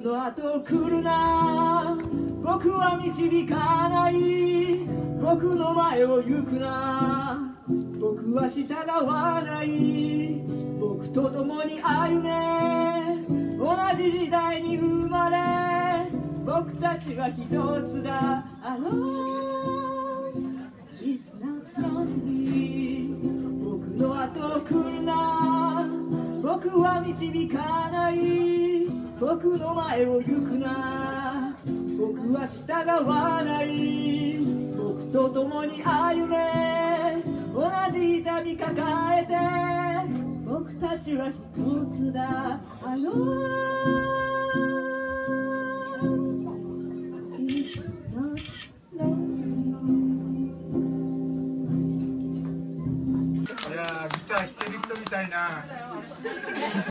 の後来るな、僕は導かない、僕の前を行くな、僕は従わない、僕と共に歩め、同じ時代に生まれ、僕たちは一つだ。It's not lonely 僕の後来るな、僕は導かない、僕の前を行くな、僕は従わない、僕と共に歩め、同じ痛み抱えて僕たちは一つだ。